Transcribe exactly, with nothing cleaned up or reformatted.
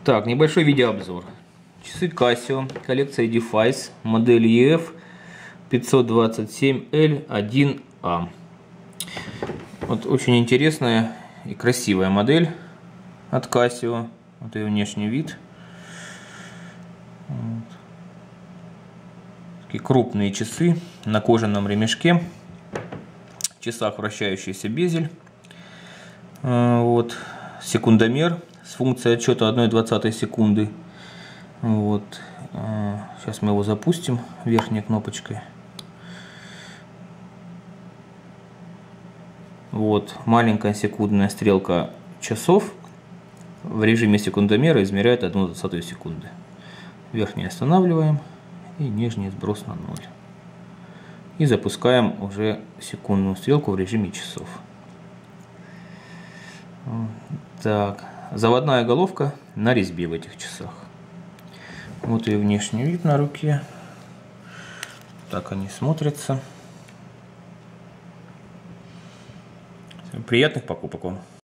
Так, небольшой видеообзор. Часы Casio, коллекция Defice, модель и эф пятьсот двадцать семь эл один а. Вот очень интересная и красивая модель от Casio. Вот ее внешний вид. Вот. Такие крупные часы на кожаном ремешке. В часах вращающийся безель. Вот. Секундомер с функцией отсчета одна двадцатая секунды. Вот. Сейчас мы его запустим верхней кнопочкой. Вот. Маленькая секундная стрелка часов в режиме секундомера измеряет одну двадцатую секунды. Верхний останавливаем и нижний сброс на ноль. И запускаем уже секундную стрелку в режиме часов. Так, заводная головка на резьбе в этих часах. Вот и внешний вид на руке. Так они смотрятся. Приятных покупок вам!